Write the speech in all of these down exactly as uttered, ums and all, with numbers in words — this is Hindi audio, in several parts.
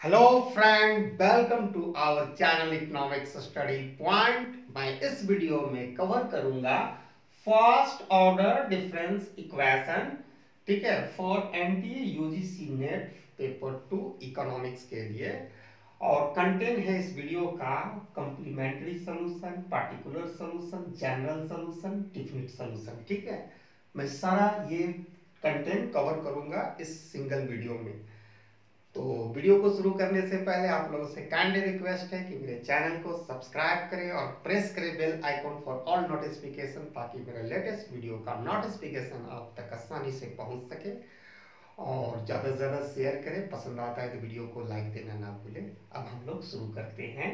Hello friend, welcome to our channel economics study point. मैं इस वीडियो में कवर करूंगा फर्स्ट ऑर्डर डिफरेंस इक्वेशन, ठीक है, for NTA UGC NET paper two economics के लिए। और कंटेंट है इस वीडियो का complementary solution, particular solution, general solution, definite solution. ठीक है, मैं सारा ये कंटेंट कवर करूंगा इस सिंगल वीडियो में। तो वीडियो को शुरू करने से पहले आप लोगों से काइंडली रिक्वेस्ट है कि मेरे चैनल को सब्सक्राइब करें और प्रेस करें bell icon for all notification, ताकि मेरे लेटेस्ट वीडियो का नोटिफिकेशन आप तक आसानी से पहुंच सके। और ज़्यादा से ज़्यादा शेयर करें, पसंद आता है तो वीडियो को लाइक देना ना भूलें। अब हम लोग शुरू करते हैं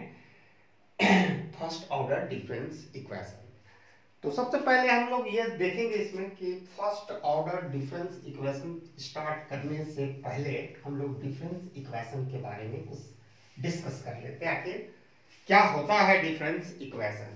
फर्स्ट ऑर्डर डिफरेंस इक्वेशन। तो सबसे पहले हम लोग ये देखेंगे इसमें कि first order difference equation start करने से पहले हम लोग डिफरेंस इक्वेशन के बारे में कुछ डिस्कस कर लेते हैं, आखिर क्या होता है डिफरेंस इक्वेशन।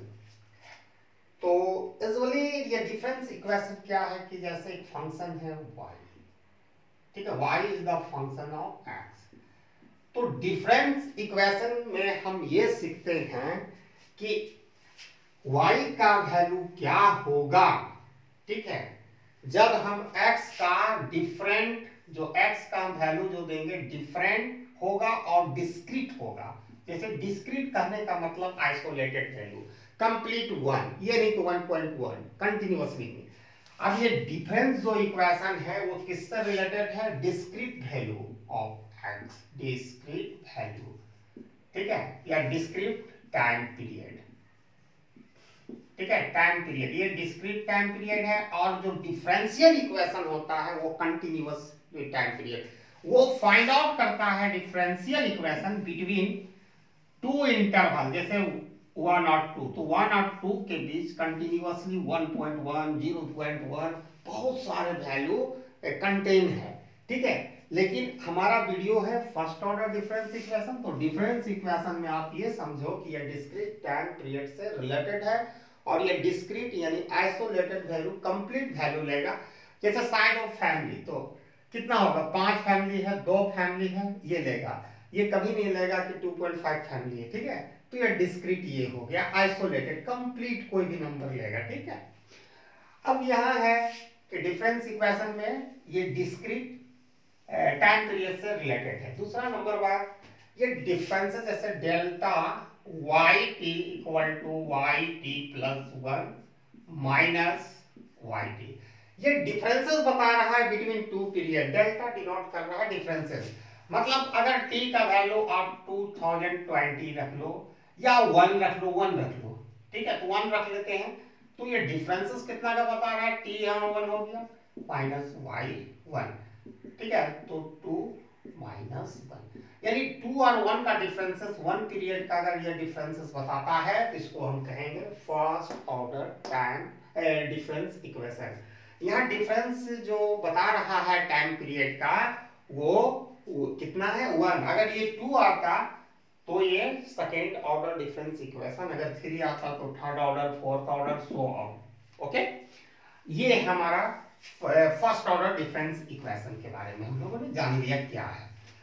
तो यूजुअली ये डिफरेंस इक्वेशन क्या है कि जैसे एक फंक्शन है y, ठीक है, y is the function of x। तो डिफरेंस इक्वेशन में हम ये सीखते हैं कि y का वैल्यू क्या होगा, ठीक है, जब हम x का डिफरेंट, जो x का वैल्यू जो देंगे डिफरेंट होगा और डिस्क्रीट होगा। जैसे डिस्क्रीट कहने का मतलब आइसोलेटेड वैल्यू, कंप्लीट वन, ये नहीं कि वन पॉइंट वन कंटिन्यूअसली नहीं। अब ये डिफरेंस जो इक्वेशन है वो किससे रिलेटेड है? Discrete value of x, discrete value, ठीक है, या डिस्क्रीट टाइम पीरियड, ठीक है, टाइम पीरियड, ये डिस्क्रीट टाइम पीरियड है। और जो डिफरेंशियल इक्वेशन होता है वो कंटिन्यूअस टाइम पीरियड, वो फाइंड आउट करता है differential equation between two interval, जैसे वन और टू। तो वन और टू के बीच continuously one point one, zero point one, बहुत सारे वैल्यू कंटेन है, ठीक है। लेकिन हमारा वीडियो है फर्स्ट ऑर्डर डिफरेंस इक्वेशन। तो डिफरेंस इक्वेशन में आप ये समझो कि ये डिस्क्रीट टाइम पीरियड से रिलेटेड है और ये डिस्क्रीट यानी आइसोलेटेड वैल्यू कंप्लीट वैल्यू लेगा। जैसे साइज ऑफ फैमिली, तो कितना होगा? पांच फैमिली है, दो फैमिली है, ये लेगा। ये कभी नहीं लेगा कि टू पॉइंट फाइव फैमिली है, ठीक है। तो ये डिस्क्रीट ये हो गया, आइसोलेटेड कंप्लीट कोई भी नंबर लेगा, ठीक है। अब यहां है कि डिफरेंस इक्वेशन में ये डिस्क्रीट टाइम पीरियड से रिलेटेड है। दूसरा नंबर बात, ये डिफरेंसेस जैसे delta Y T equal to Y T plus one minus Y T, ये डिफरेंसेस बता रहा है between two period. Delta denote कर रहा है डिफरेंसेस, मतलब अगर टी का वैल्यू आप टू थाउजेंड ट्वेंटी रख लो या वन रख लो, वन रख लो, ठीक है, तो वन रख लेते हैं। तो ये डिफरेंसेस कितना का बता रहा है? टी यहाँ वन हो गया माइनस वाई वन, ठीक है, तो टू माइनस वन, यानी टू और वन का डिफरेंसेस, वन पीरियड का अगर ये डिफरेंसेस बताता है तो इसको हम कहेंगे first order time difference equation. यहाँ डिफरेंस जो बता रहा है टाइम पीरियड का वो, वो कितना है? वन। अगर ये टू आता तो ये सेकेंड ऑर्डर डिफरेंस इक्वेशन, अगर थ्री आता तो third order, fourth order, so on. Okay, ये हमारा फर्स्ट ऑर्डर डिफरेंस इक्वेशन के बारे में हम लोगों ने जान लिया क्या है।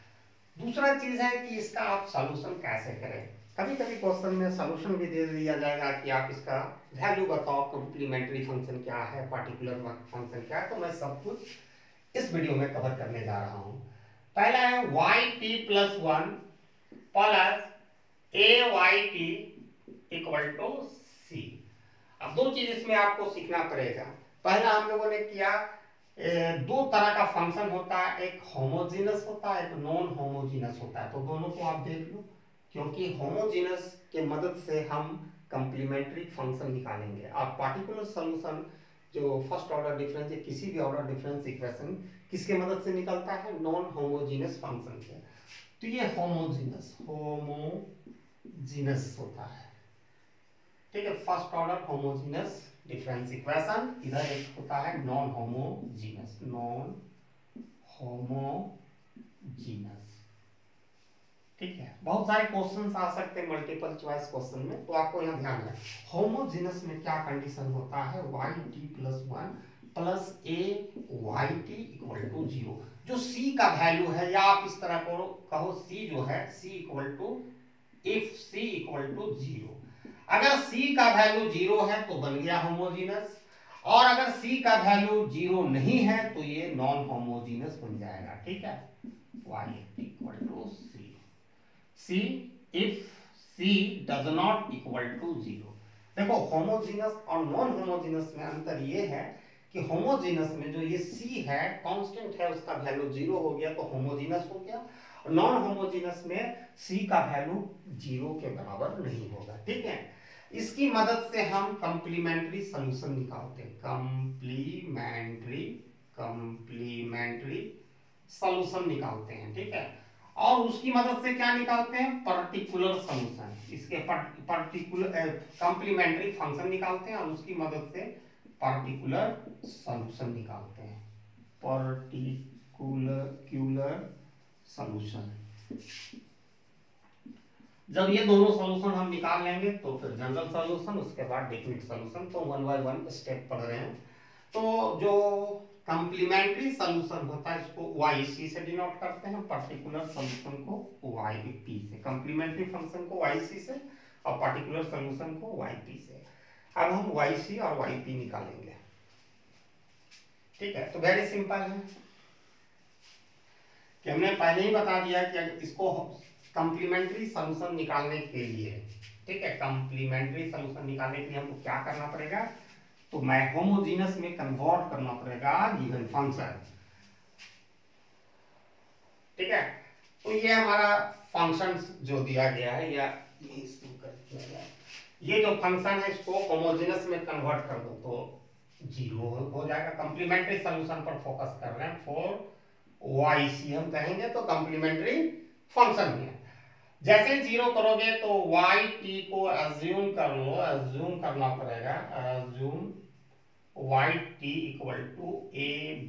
दूसरा चीज है कि इसका आप सॉल्यूशन कैसे करें। कभी कभी क्वेश्चन में सॉल्यूशन भी दे दिया जाएगा कि आप इसका वैल्यू बताओ, कॉम्प्लीमेंट्री फंक्शन क्या है, पार्टिकुलर फंक्शन क्या है। तो मैं सब कुछ इस वीडियो में कवर करने जा रहा हूं। पहला है Y T plus one plus A Y T equal to C. अब दो चीज इसमें आपको सीखना पड़ेगा। पहला हम लोगों ने किया, ए, दो तरह का फंक्शन होता है, एक होमोजीनस होता है, एक नॉन होमोजीनस होता है। तो दोनों को आप देख लो, क्योंकि होमोजीनस के मदद से हम कंप्लीमेंट्री फंक्शन निकालेंगे। आप पार्टिकुलर सॉल्यूशन जो फर्स्ट ऑर्डर डिफरेंस या किसी भी ऑर्डर डिफरेंस इक्वेशन किसके मदद से निकलता है? नॉन होमोजीनस फंक्शन से। तो ये होमोजीनस होमोजीनस होता है, ठीक है, first order homogeneous difference equation. इधर एक होता है नॉन होमोजीनस, नॉन होमोजीनस, ठीक है। बहुत सारे क्वेश्चंस आ सकते हैं मल्टीपल चॉइस क्वेश्चन में, तो आपको यहाँ ध्यान है होमोजीनस में क्या कंडीशन होता है? Y T plus one plus A Y T equal to zero. जो सी का वैल्यू है, या आप इस तरह कहो कहो सी जो है C equal to if C equal to zero. अगर सी का वैल्यू जीरो है तो बन गया होमोजीनस, और अगर सी का वैल्यू जीरो नहीं है तो ये नॉन होमोजीनस बन जाएगा। ठीक है, Y equal to C C if C does not equal to zero. देखो होमोजीनस और नॉन होमोजीनस में अंतर ये है कि होमोजीनस में जो ये C है कांस्टेंट है, उसका वैल्यू जीरो हो गया तो होमोजीनस हो गया, और नॉन होमोजीनस में C का वैल्यू जीरो के बराबर नहीं होगा। ठीक है, इसकी मदद से हम कंप्लीमेंट्री सॉल्यूशन निकालते हैं। कंप्लीमेंट्री कंप्लीमेंट्री सॉल्यूशन निकालते हैं। ठीक है, और उसकी मदद से क्या निकालते हैं? Particular solution. इसके पर्टिकुलर कंप्लीमेंट्री फंक्शन निकालते हैं और उसकी मदद से पर्टिकुलर सॉल्यूशन निकालते हैं। पर्टिकुलर क्यूलर सॉल्यूशन। जब ये दोनों सॉल्यूशन हम निकाल लेंगे तो फिर जनरल सॉल्यूशन, उसके बाद डेफिनिट सॉल्यूशन। तो वन बाय वन स्टेप पढ़ रहे हैं। तो जो कंप्लीमेंट्री सॉल्यूशन होता है इसको वाई सी से डिनोट करते हैं, पर्टिकुलर सॉल्यूशन को वाई पी से। कंप्लीमेंट्री फंक्शन को वाई सी से और पर्टिकुलर सॉल्यूशन को वाई पी से। अब हम वाई सी और वाई पी निकालेंगे। ठीक है, तो वेरी सिंपल है कि हमने पहले ही बता दिया कि इसको कंप्लीमेंट्री सॉल्यूशन निकालने के लिए, ठीक है, कंप्लीमेंट्री सॉल्यूशन निकालने के लिए हमको क्या करना पड़ेगा? तो मैं होमोजीनस में कन्वर्ट करना पड़ेगा गिवन फंक्शन। ठीक है, तो ये हमारा फंक्शन जो दिया गया है, या ये जो फंक्शन है इसको होमोजीनस में कन्वर्ट कर दो तो जीरो हो जाएगा। कंप्लीमेंट्री सॉल्यूशन पर फोकस कर रहे हैं। फॉर वाई सी हम कहेंगे तो कंप्लीमेंट्री फंक्शन में जैसे जीरो करोगे तो वाई टी को अज्यूम कर लो, अज्यूम करना पड़ेगा, assume Y T equal to A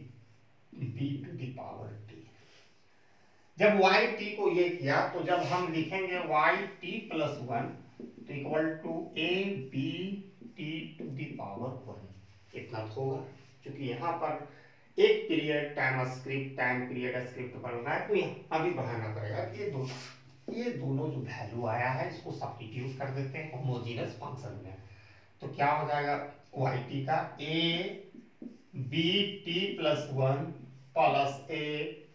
B to the power T. जब वाई टी को ये किया तो जब हम लिखेंगे वाई टी प्लस वन तो equal to A B T to the power one, इतना तो होगा। क्योंकि यहाँ पर एक period time script time period script बढ़ना है तो यहाँ अभी बढ़ाना पड़ेगा। ये दोनों ये दोनों जो वैल्यू आया है इसको सब्स्टिट्यूट कर देते हैं होमोजीनस फंक्शन में। तो क्या हो जाएगा? वाई टी का A B T plus one plus A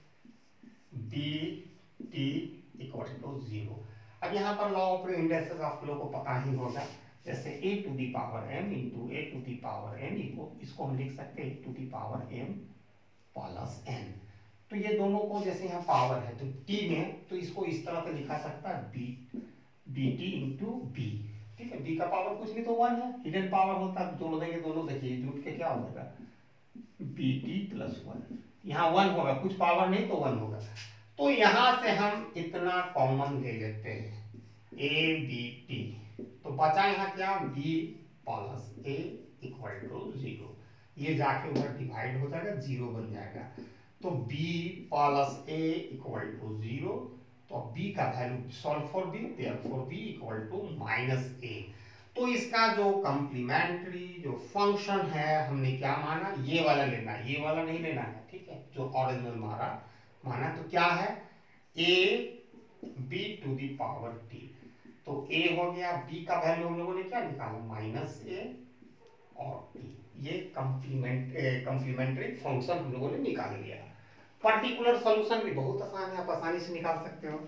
B T equal to zero. अब यहाँ पर लॉ ऑफ इंडेक्सेस आप लोगों को पता ही होगा, जैसे a to the power m into A to the power n, इसको हम लिख सकते हैं a to the power m plus n। तो ये दोनों को जैसे यहाँ पावर है तो t में, तो इसको इस तरह से लिखा सकता है b bt इंटू b। ठीक है, b का पावर कुछ नहीं तो वन है, हिडन पावर होता है, जोड़ देंगे दोनों, देखिए जुट के क्या हो जाएगा bt प्लस वन। यहाँ वन होगा, कुछ पावर नहीं तो वन होगा। तो यहाँ से हम इतना कॉमन ले लेते हैं a b t, तो बचा यहाँ क्या b plus a equal to zero. ये जाके उधर डिवाइड हो जाएगा, जीरो बन जाएगा। तो b plus a equal to zero. तो b का value solve for b, therefore b equal to minus a। तो इसका जो कंप्लीमेंट्री जो फंक्शन है हमने क्या माना, ये वाला लेना है, ये वाला नहीं लेना है। ठीक है, जो ओरिजिनल मारा माना तो क्या है a b to the power t। तो a हो गया, b का वैल्यू हम लोगों ने क्या निकाला माइनस a और t। ये कंप्लीमेंट कंप्लीमेंट्री फंक्शन हम लोगों ने निकाल लिया। पर्टिकुलर सॉल्यूशन भी बहुत आसान है, आप आसानी से निकाल सकते हो।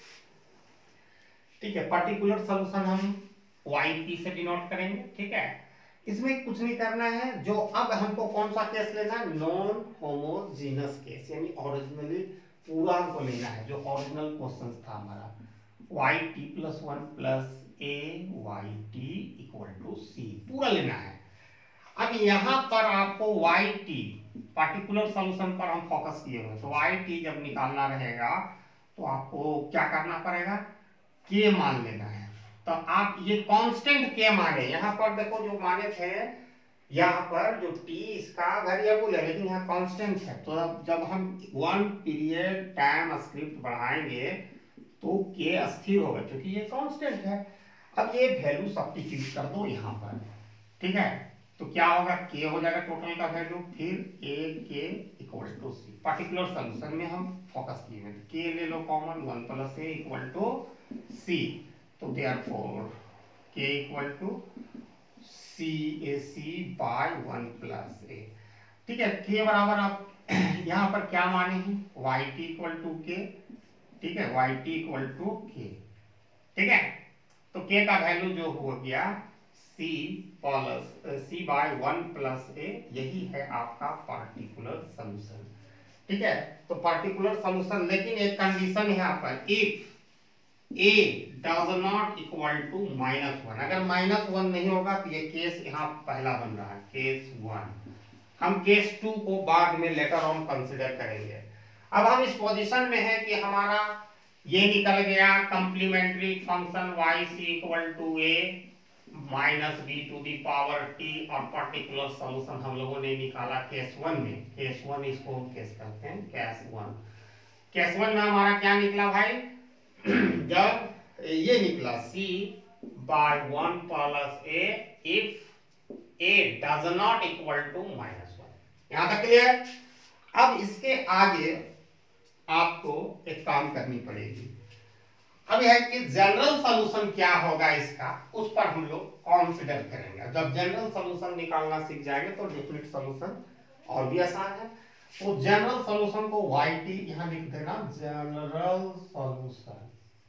ठीक है, पर्टिकुलर सॉल्यूशन हम वाई पी से डिनोट करेंगे। ठीक है, इसमें कुछ नहीं करना है। जो अब हमको कौन सा केस लेना है, नॉन होमोजीनस केस, यानी ओरिजिनली पूरा हमको लेना है। जो ओरिजिनल क्वेश्चन था हमारा Y T plus one plus A Y T equal to C, पूरा लेना है। अब यहाँ पर आपको वाई टी पर्टिकुलर सॉल्यूशन पर हम फोकस किए हुए, तो वाई टी जब निकालना रहेगा तो आपको क्या करना पड़ेगा, के मान लेना है। तो आप ये कांस्टेंट के माने, यहाँ पर देखो जो माने थे, यहाँ पर जो t इसका वेरिएबल है लेकिन यहाँ कांस्टेंट है। तो जब हम वन पीरियड टाइम स्क्रिप्ट बढ़ाएंगे तो के अस्थिर होगा क्योंकि ये कांस्टेंट है। अब ये वैल्यू सब्स्टिट्यूट कर दो यहाँ पर। ठीक है, तो क्या होगा, के हो जाएगा टोटल का वैल्यू, फिर A K equal to C. Particular solution में हम फोकस किए हैं, के ले लो common, one plus A equal to C. तो therefore K equal to C A C by one plus A. ठीक है, के बराबर आप यहाँ पर क्या माने हैं, वाई टी इक्वल टू के। ठीक है, वाई टी इक्वल टू के। ठीक है, तो के का वैल्यू जो हो गया c plus C by one plus A, यही है आपका पार्टिकुलर सॉल्यूशन। ठीक है, तो पार्टिकुलर सॉल्यूशन, लेकिन एक कंडीशन है यहाँ पर, if a does not equal to minus one. अगर माइनस वन नहीं होगा तो ये केस यहाँ पहला बन रहा है, केस वन। हम केस टू को बाद में लेटर ऑन कंसिडर करेंगे। अब हम इस पोजीशन में है कि हमारा ये निकल गया complementary function y c equal to A minus B to the power T, और पर्टिकुलर सॉल्यूशन हम लोगों ने निकाला केस वन में। केस वन इसको हम केस करते हैं, केस वन। केस वन में हमारा क्या निकला भाई, जब ये निकला c by one plus A if a does not equal to minus one. यहां तक क्लियर। अब इसके आगे आपको एक काम करनी पड़ेगी। अब यह है कि जनरल सॉल्यूशन क्या होगा इसका, उस पर हम लोग कंसीडर करेंगे। जब जनरल सॉल्यूशन निकालना सीख जाएंगे तो डेफिनेट सॉल्यूशन और भी आसान है। तो जनरल सॉल्यूशन को वाई टी यहां लिख देना, जनरल सॉल्यूशन।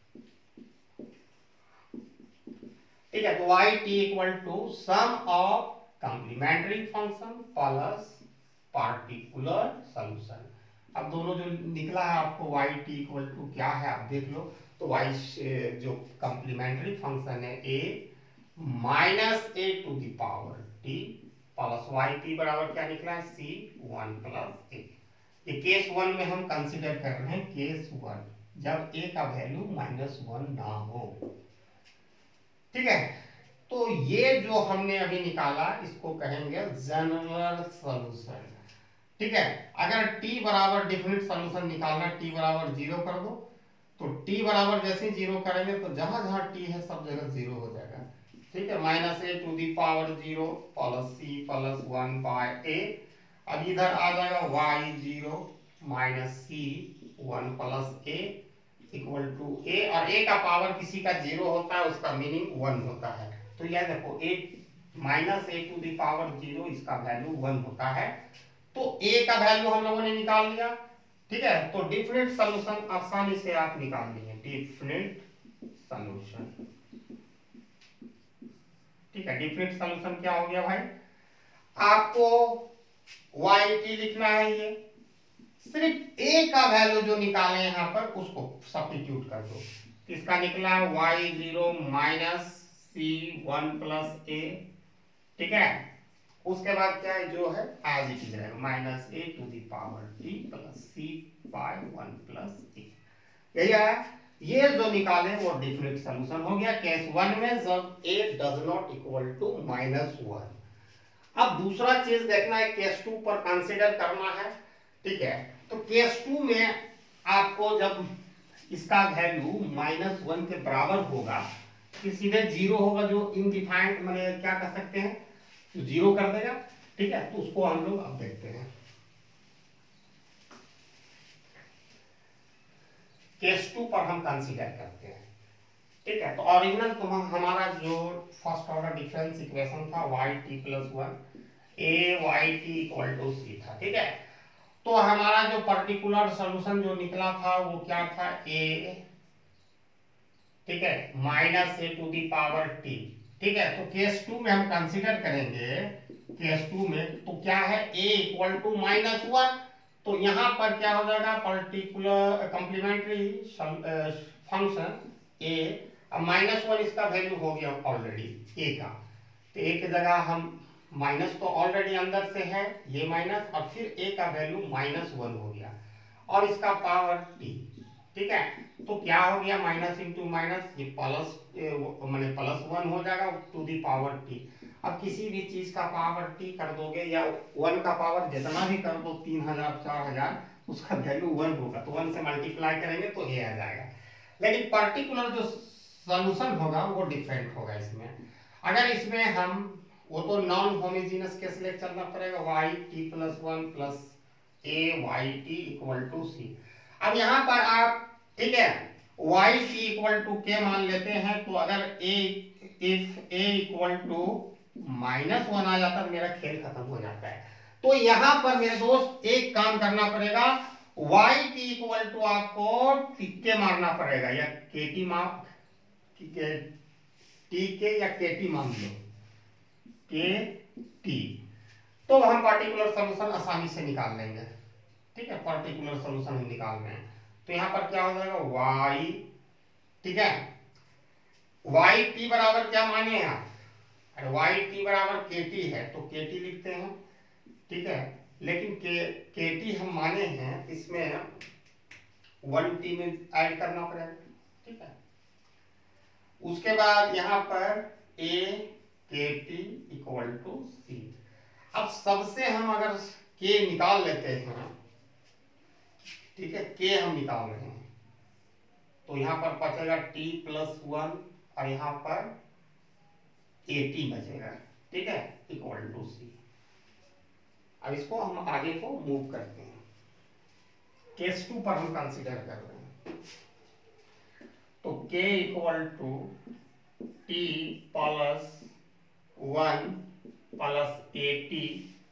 ठीक है, तो Y T equal to sum of complementary function plus particular solution. अब दोनों जो निकला है आपको वाई टी इक्वल टू क्या है आप देख लो। तो वाई जो कॉम्प्लीमेंट्री फंक्शन है a minus A to the power t plus Y T बराबर क्या निकला है, c वन प्लस ए। ये केस वन में हम कंसीडर कर रहे हैं, केस वन जब a का वैल्यू माइनस वन ना हो। ठीक है, तो ये जो हमने अभी निकाला इसको कहेंगे जनरल सॉल्यूशन। ठीक है, अगर t बराबर डेफिनेट सॉल्यूशन निकालना, t बराबर जीरो कर दो, तो t बराबर जैसे जीरो करेंगे तो जहां जहां t है सब जगह जीरो हो जाएगा। ठीक है, minus A to the power zero plus C plus one by A. अब इधर आ जाएगा y zero minus C one plus A equal to A, और a का पावर किसी का जीरो होता है उसका मीनिंग वन होता है। तो यह देखो a minus A to the power zero, इसका वैल्यू वन होता है। तो a का वैल्यू हम लोगों ने निकाल लिया। ठीक है, तो डिफरेंट सॉल्यूशन आसानी से आप निकाल लिए, डिफरेंट सॉल्यूशन। ठीक है, डिफरेंट सॉल्यूशन क्या हो गया भाई, आपको वाई टी लिखना है, ये सिर्फ a का वैल्यू जो निकाले यहाँ पर उसको सब्स्टिट्यूट कर दो। इसका निकला y zero minus C one plus A. ठीक है, उसके बाद क्या है जो है एज इट इज रहेगा, minus A to the power T plus C by one plus A. यही है, ये जो निकाले वो डिफरेंट सॉल्यूशन हो गया केस वन में, जब a does not equal to minus one. अब दूसरा चीज देखना है, केस टू पर कंसीडर करना है। ठीक है, तो केस टू में आपको जब इसका वैल्यू माइनस वन के बराबर होगा कि सीधे जीरो होगा, जो इनडिफाइंड माने क्या कर सकते हैं, तो जीरो कर देगा। ठीक है, तो उसको हम लोग अब देखते हैं। केस टू पर हम कंसीडर करते हैं। ठीक है, तो ओरिजिनल तो हमारा जो फर्स्ट ऑर्डर डिफरेंस इक्वेशन था Y T plus one A Y T equal to C था। ठीक है, तो हमारा जो पर्टिकुलर सॉल्यूशन जो निकला था वो क्या था, a, ठीक है, minus A to the power T. ठीक है, तो केस टू में हम कंसीडर करेंगे, केस टू में तो क्या है, a equal to minus one. तो यहां पर क्या हो जाएगा, पर्टिकुलर कॉम्प्लीमेंट्री फंक्शन a, अब माइनस वन इसका वैल्यू हो गया ऑलरेडी a का, तो a की जगह हम माइनस तो ऑलरेडी अंदर से है, ये माइनस, और फिर a का वैल्यू माइनस वन हो गया, और इसका पावर t। ठीक है, तो क्या हो गया, माइनस इंटू माइनस, ये प्लस माने प्लस वन हो जाएगा टू दी पावर t। अब किसी भी चीज का पावर t कर दोगे, या वन का पावर जितना भी कर दो, तीन हजार चार हजार, उसका वैल्यू वन होगा, तो वन से मल्टीप्लाई करेंगे तो ये आ जाएगा। लेकिन पर्टिकुलर जो सॉल्यूशन होगा वो डिफरेंट होगा। इसमें अगर इसमें हम वो तो नॉन होमोजेनियस केस लेके चलना पड़ेगा, Y T plus one plus A Y T equal to C. अब यहाँ पर आप ठीक है वाई टी इक्वल टू के मान लेते हैं, तो अगर A if A equal to minus one आ जाता तो मेरा खेल खत्म हो जाता है। तो यहां पर मेरे दोस्त एक काम करना पड़ेगा, वाई टी इक्वल टू आपको के मारना पड़ेगा, या के टी मान के टी के या के टी मान लो के टी, तो हम पार्टिकुलर सॉल्यूशन आसानी से निकाल लेंगे। ठीक है, पार्टिकुलर सॉल्यूशन हम निकाल रहे हैं, तो यहां पर क्या हो जाएगा y, ठीक है वाई टी बराबर क्या माने हैं आप, अरे वाई टी बराबर के टी है तो के टी लिखते हैं। ठीक है, लेकिन के के टी हम माने हैं, इसमें वन टी में ऐड करना पड़ेगा। ठीक है, उसके बाद यहां पर a के टी इक्वल टू सी। अब सबसे हम अगर k निकाल लेते हैं, ठीक है k हम निकाल रहे हैं, तो यहां पर बचेगा t प्लस वन और यहां पर ए टी बचेगा। ठीक है, इक्वल टू सी। अब इसको हम आगे को मूव करते हैं, केस टू पर हम कंसीडर कर रहे हैं, तो k equal to T plus one plus A T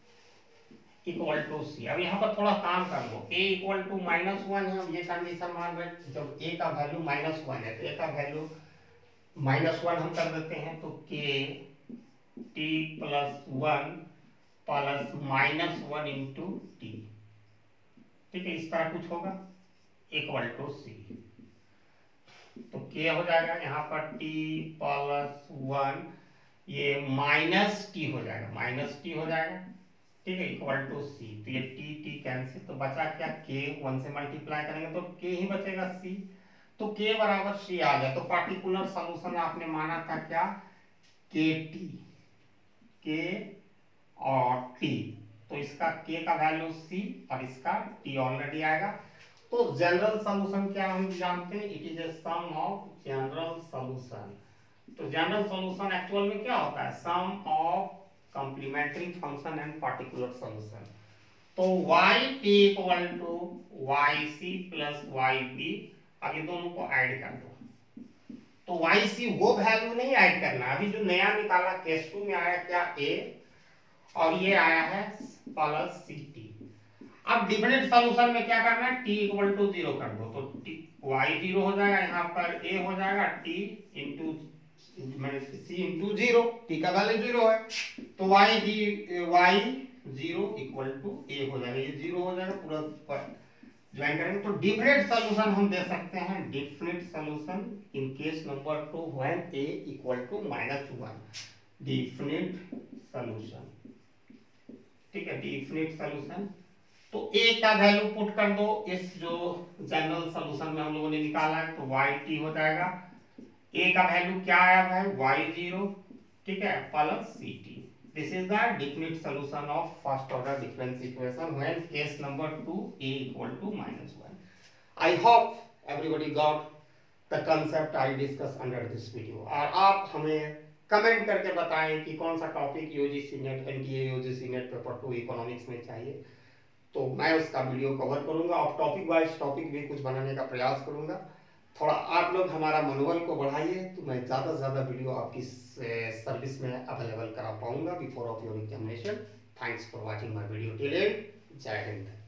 equal to C. अब यहाँ पर थोड़ा काम कर लो, a equal to minus one है, हम ये कंडीशन मान रहे हैं, जब a का वैल्यू माइनस वन है तो a का वैल्यू माइनस वन हम कर देते हैं, तो k t plus one plus minus one into T. ठीक है, इस तरह कुछ होगा इक्वल टू सी, तो k हो जाएगा यहाँ पर t प्लस वन, ये माइनस टी हो जाएगा, माइनस टी हो जाएगा। ठीक है, इक्वल टू सी, तो ये टी टी कैंसिल, तो बचा क्या k, वन से मल्टीप्लाई करेंगे तो k ही बचेगा c, तो k बराबर c आ गया। तो पार्टिकुलर सॉल्यूशन आपने माना था क्या, के टी, k और t, तो इसका k का वैल्यू c और इसका t ऑलरेडी आएगा। तो जनरल सॉल्यूशन क्या हम जानते हैं, it is a sum of general solution. तो जनरल सॉल्यूशन एक्चुअल में क्या होता है, sum of complementary function and particular solution. तो y t equal to Y C plus Y B, अब ये दोनों को ऐड कर दो, तो वाई सी वो वैल्यू नहीं ऐड करना, अभी जो नया निकाला केस टू में आया क्या a, और ये आया है प्लस सी टी। अब डिफरेंट सॉल्यूशन में क्या करना है, t इक्वल टू जीरो कर दो, तो t y जीरो हो जाएगा, यहाँ पर a हो जाएगा t into C into zero, t का वैल्यू जीरो है, तो y G y zero equal to a हो जाएगा, ये जीरो हो जाएगा, पूरा ज्वाइन करेंगे। तो डिफरेंट सॉल्यूशन हम दे सकते हैं, different solution in case number two when a equal to minus one, different solution. ठीक है, डिफरेंट सॉल्यूशन, तो a का वैल्यू पुट कर दो इस जो जनरल सॉल्यूशन में हम लोगों ने निकाला है, तो वाई टी हो जाएगा, a का वैल्यू क्या आया है वाई जीरो, ठीक है plus C T. This is the definite solution of first order difference equation when case number two a equal to minus one. I hope everybody got the concept I discuss under this video. और आप हमें कमेंट करके बताएं कि कौन सा topic UGC NET NTA UGC NET paper two economics में चाहिए, तो मैं उसका वीडियो कवर करूंगा और टॉपिक वाइज टॉपिक भी कुछ बनाने का प्रयास करूंगा। थोड़ा आप लोग हमारा मनोबल को बढ़ाइए, तो मैं ज़्यादा से ज़्यादा वीडियो आपकी सर्विस में अवेलेबल करा पाऊंगा before of your examination. Thanks for watching my video till end, जय हिंद।